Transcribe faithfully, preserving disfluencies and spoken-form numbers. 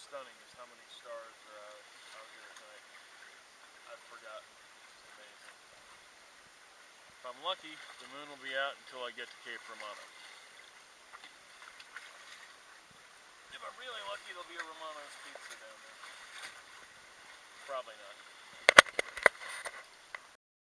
stunning is how many stars are out, out here at night. I've forgotten. It's just amazing. If I'm lucky, the moon will be out until I get to Cape Romano. If I'm really lucky, there'll be a Romano's Pizza down there. Probably not.